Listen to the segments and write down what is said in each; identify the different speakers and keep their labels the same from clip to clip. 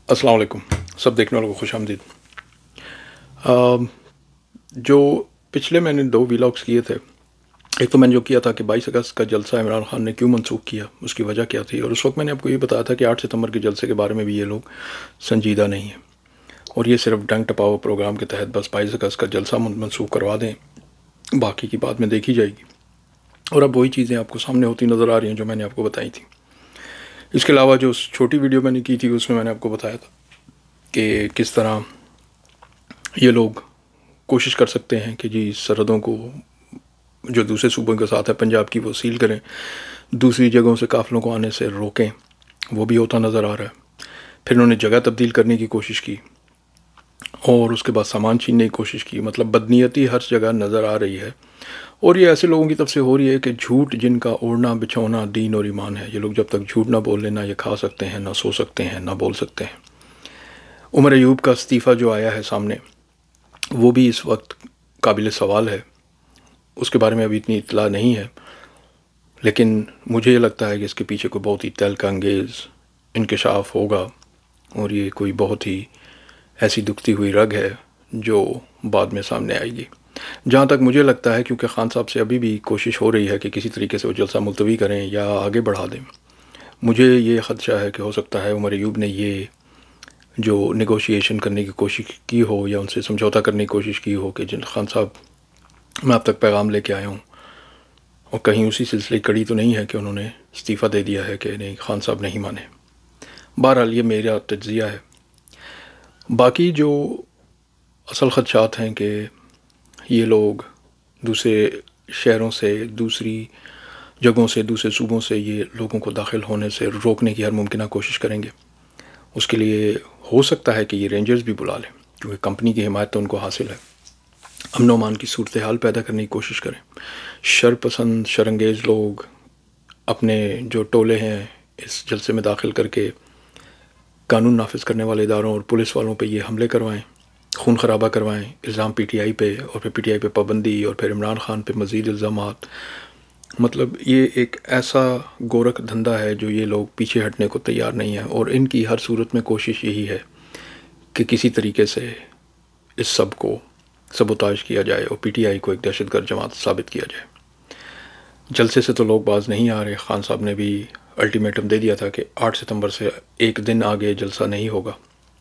Speaker 1: अस्सलाम वालेकुम। सब देखने वालों को खुश आमदीद। जो पिछले मैंने 2 व्लॉग्स किए थे, एक तो मैंने जो किया था कि 22 अगस्त का जलसा इमरान खान ने क्यों मनसूख किया, उसकी वजह क्या थी, और उस वक्त मैंने आपको ये बताया था कि 8 सितंबर के जलसे के बारे में भी ये लोग संजीदा नहीं हैं और ये सिर्फ डंग टपाओ प्रोग्राम के तहत बस 22 अगस्त का जलसा मनसूख करवा दें, बाकी की बात में देखी जाएगी। और अब वही चीज़ें आपको सामने होती नज़र आ रही हैं जो मैंने आपको बताई थी। इसके अलावा जो छोटी वीडियो मैंने की थी उसमें मैंने आपको बताया था कि किस तरह ये लोग कोशिश कर सकते हैं कि जी सरहदों को जो दूसरे सूबों के साथ है पंजाब की, वो सील करें, दूसरी जगहों से काफ़िलों को आने से रोकें। वो भी होता नज़र आ रहा है। फिर उन्होंने जगह तब्दील करने की कोशिश की और उसके बाद सामान छीनने की कोशिश की। मतलब बदनीयती हर जगह नज़र आ रही है और ये ऐसे लोगों की तरफ से हो रही है कि झूठ जिनका ओढ़ना बिछौना दीन और ईमान है, ये लोग जब तक झूठ ना बोल लें, ना ये खा सकते हैं, ना सो सकते हैं, ना बोल सकते हैं। उमर अयूब का इस्तीफ़ा जो आया है सामने, वो भी इस वक्त काबिल सवाल है। उसके बारे में अभी इतनी इत्तला नहीं है, लेकिन मुझे ये लगता है कि इसके पीछे कोई बहुत ही तहलका अंगेज़ इंकशाफ होगा और ये कोई बहुत ही ऐसी दुखती हुई रग है जो बाद में सामने आएगी। जहाँ तक मुझे लगता है, क्योंकि खान साहब से अभी भी कोशिश हो रही है कि किसी तरीके से वो जलसा मुलतवी करें या आगे बढ़ा दें, मुझे ये ख़दशा है कि हो सकता है उमर अयूब ने ये जो नेगोशिएशन करने की कोशिश की हो या उनसे समझौता करने की कोशिश की हो कि जिन खान साहब मैं आप तक पैगाम लेके आया हूँ, और कहीं उसी सिलसिले की कड़ी तो नहीं है कि उन्होंने इस्तीफ़ा दे दिया है कि नहीं खान साहब नहीं माने। बहरहाल ये मेरा तज्ज़िया है। बाकी जो असल ख़दशात हैं कि ये लोग दूसरे शहरों से, दूसरी जगहों से, दूसरे सूबों से ये लोगों को दाखिल होने से रोकने की हर मुमकिन कोशिश करेंगे। उसके लिए हो सकता है कि ये रेंजर्स भी बुला लें, क्योंकि कंपनी की हिमायत तो उनको हासिल है। अमन व अमान की सूरत हाल पैदा करने की कोशिश करें। शरपसंद शरंगेज़ लोग अपने जो टोले हैं इस जलसे में दाखिल करके कानून नाफिज करने वाले इदारों और पुलिस वालों पे ये हमले करवाएं, खून खराबा करवाएं, इल्ज़ाम पीटीआई पे, और फिर पीटीआई पे पाबंदी, और फिर इमरान खान पे मज़ीद इल्ज़ामात। मतलब ये एक ऐसा गोरख धंधा है जो ये लोग पीछे हटने को तैयार नहीं है, और इनकी हर सूरत में कोशिश यही है कि किसी तरीके से इस सब को सबोताज किया जाए और पीटीआई को एक दहशतगर्द जमात साबित किया जाए। जलसे से तो लोग बाज नहीं आ रहे। खान साहब ने भी अल्टीमेटम दे दिया था कि 8 सितंबर से एक दिन आगे जलसा नहीं होगा।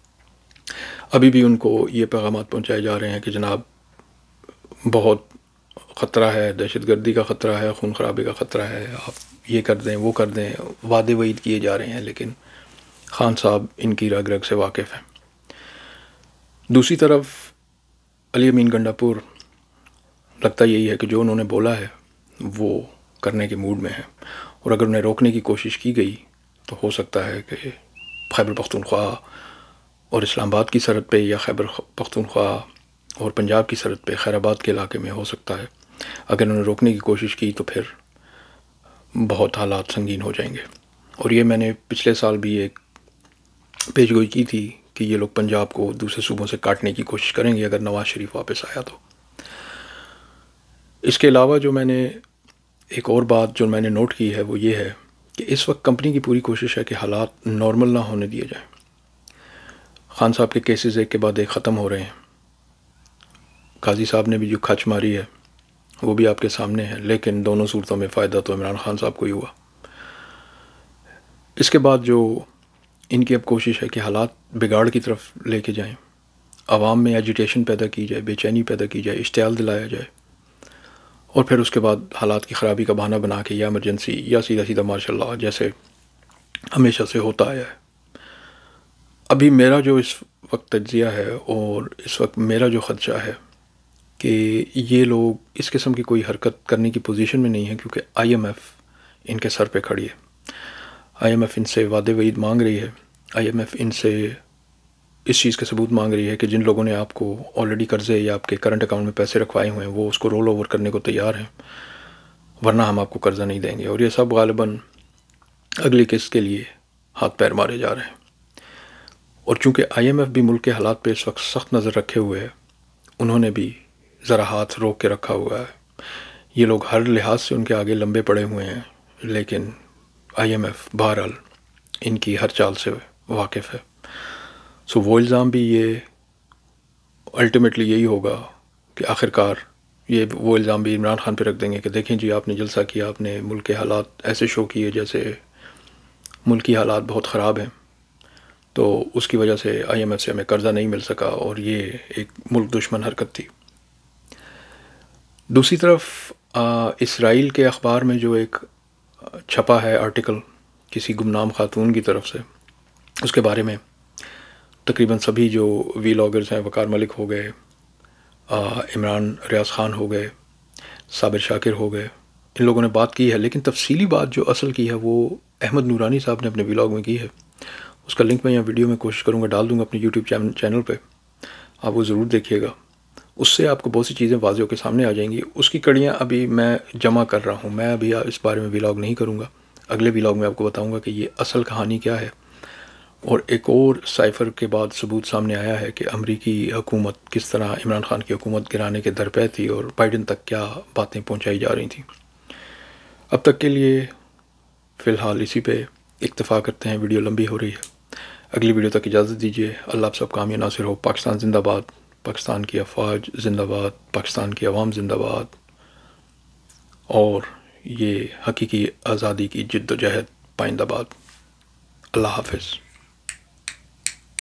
Speaker 1: अभी भी उनको ये पैगाम पहुँचाए जा रहे हैं कि जनाब बहुत ख़तरा है, दहशतगर्दी का ख़तरा है, खून खराबे का ख़तरा है, आप ये कर दें, वो कर दें, वादे वईद किए जा रहे हैं, लेकिन खान साहब इनकी रग रग से वाकिफ़ हैं। दूसरी तरफ अली अमीन गंडापुर, लगता यही है कि जो उन्होंने बोला है वो करने के मूड में है, और अगर उन्हें रोकने की कोशिश की गई तो हो सकता है कि खैबर पख्तूनख्वा और इस्लामाबाद की सरहद पे, या खैबर पख्तूनख्वा और पंजाब की सरहद पे खैराबाद के इलाके में हो सकता है, अगर उन्हें रोकने की कोशिश की तो फिर बहुत हालात संगीन हो जाएंगे। और ये मैंने पिछले साल भी एक पेशगोई की थी कि ये लोग पंजाब को दूसरे सूबों से काटने की कोशिश करेंगे अगर नवाज़ शरीफ वापस आया तो। इसके अलावा जो मैंने एक और बात जो मैंने नोट की है वो ये है कि इस वक्त कंपनी की पूरी कोशिश है कि हालात नॉर्मल ना होने दिए जाएं। खान साहब के केसेस एक के बाद एक ख़त्म हो रहे हैं। काजी साहब ने भी जो खच मारी है वो भी आपके सामने है, लेकिन दोनों सूरतों में फ़ायदा तो इमरान खान साहब को ही हुआ। इसके बाद जो इनकी अब कोशिश है कि हालात बिगाड़ की तरफ लेके जाएं, आवाम में एजिटेशन पैदा की जाए, बेचैनी पैदा की जाए, इश्तियाल दिलाया जाए, और फिर उसके बाद हालात की ख़राबी का बहाना बना के या इमरजेंसी या सीधा सीधा मार्शल लॉ जैसे हमेशा से होता आया है। अभी मेरा जो इस वक्त तज्ज़िया है और इस वक्त मेरा जो ख़दशा है कि ये लोग इस किस्म की कोई हरकत करने की पोजीशन में नहीं है, क्योंकि IMF इनके सर पे खड़ी है। IMF इनसे वादे वईद मांग रही है। IMF इनसे इस चीज़ के सबूत मांग रही है कि जिन लोगों ने आपको ऑलरेडी कर्ज़े या आपके करंट अकाउंट में पैसे रखवाए हुए हैं वो उसको रोल ओवर करने को तैयार हैं, वरना हम आपको कर्ज़ा नहीं देंगे। और ये सब गालिबन अगली किस्त के लिए हाथ पैर मारे जा रहे हैं। और चूँकि IMF भी मुल्क के हालात पे इस वक्त सख्त नज़र रखे हुए है, उन्होंने भी ज़रा हाथ रोक के रखा हुआ है। ये लोग हर लिहाज से उनके आगे लंबे पड़े हुए हैं, लेकिन IMF बहरहाल इनकी हर चाल से वाकिफ़ है। سو وہ الزام بھی یہ الٹیمیٹلی یہی ہوگا کہ آخر کار یہ وہ الزام بھی عمران خان پہ رکھ دیں گے کہ دیکھیں جی آپ نے جلسہ کیا، آپ نے ملک کے حالات ایسے شو کیے جیسے ملکی حالات بہت خراب ہیں، تو اس کی وجہ سے آئی ایم ایف سے ہمیں قرضہ نہیں مل سکا، اور یہ ایک ملک دشمن حرکت تھی۔ دوسری طرف اسرائیل کے اخبار میں جو ایک چھپا ہے آرٹیکل کسی گمنام خاتون کی طرف سے، اس کے بارے میں تقریباً سبھی جو ویلاگرز ہیں، وقار ملک ہو گئے، عمران ریاض خان ہو گئے، صابر شاکر ہو گئے، ان لوگوں نے بات کی ہے، لیکن تفصیلی بات جو اصل کی ہے وہ احمد نورانی صاحب نے اپنے ویلاگ میں کی ہے۔ اس کا لنک میں یہاں ویڈیو میں کوشش کروں گا ڈال دوں گا اپنے یوٹیوب چینل پہ، آپ وہ ضرور دیکھیے گا۔ اس سے آپ کو بہت سی چیزیں واضح ہو کے سامنے آ جائیں گی۔ اس کی کڑیاں ابھی میں جمع کر رہا ہوں، میں ابھی اس بارے میں ویلاگ نہیں کروں گا، اگلے ویلاگ میں آپ کو بتاؤں گا کہ یہ اصل کہانی کیا ہے۔ اور ایک اور سائفر کے بعد ثبوت سامنے آیا ہے کہ امریکی حکومت کس طرح عمران خان کی حکومت گرانے کے درپے تھی، اور بائیڈن تک کیا باتیں پہنچائی جا رہی تھیں۔ اب تک کے لیے فی الحال اسی پہ اکتفا کرتے ہیں، ویڈیو لمبی ہو رہی ہے۔ اگلی ویڈیو تک اجازت دیجیے۔ اللہ آپ سب کا حامی ناصر ہو۔ پاکستان زندہ باد، پاکستان کی افواج زندہ باد، پاکستان کی عوام زندہ باد، اور یہ حقیقی آزادی کی جد و جہد پائندہ باد۔ اللہ حافظ۔